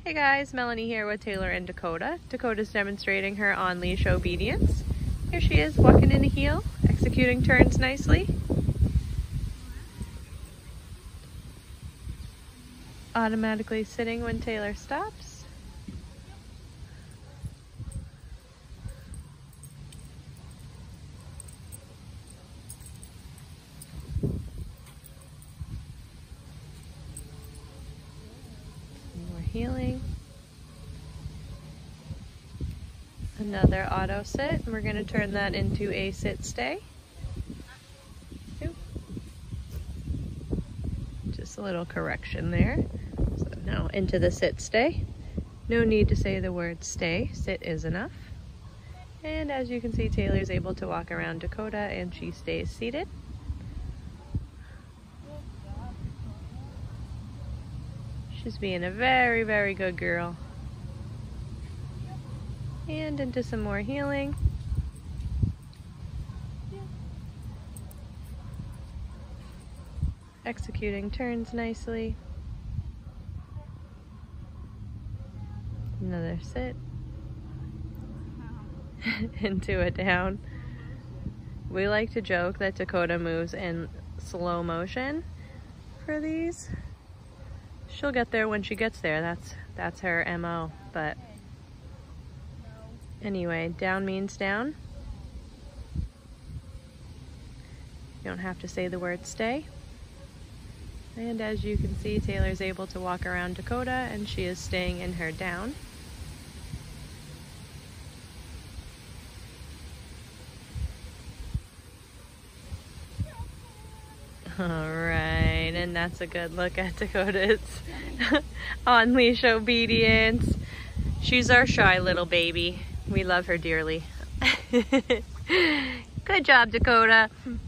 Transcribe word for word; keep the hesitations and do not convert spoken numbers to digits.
Hey guys, Melanie here with Taylor and Dakota. Dakota's demonstrating her on-leash obedience. Here she is, walking in a heel, executing turns nicely. Automatically sitting when Taylor stops. More healing. Another auto sit, and we're going to turn that into a sit stay. Just a little correction there. So now into the sit stay. No need to say the word stay, sit is enough. And as you can see, Taylor's able to walk around Dakota and she stays seated. She's being a very, very good girl. And into some more healing. Executing turns nicely. Another sit. Into a down. We like to joke that Dakota moves in slow motion for these. She'll get there when she gets there. That's that's her M O. But anyway, down means down. You don't have to say the word stay. And as you can see, Taylor's able to walk around Dakota and she is staying in her down. All right, and that's a good look at Dakota's on-leash obedience. She's our shy little baby. We love her dearly. Good job, Dakota.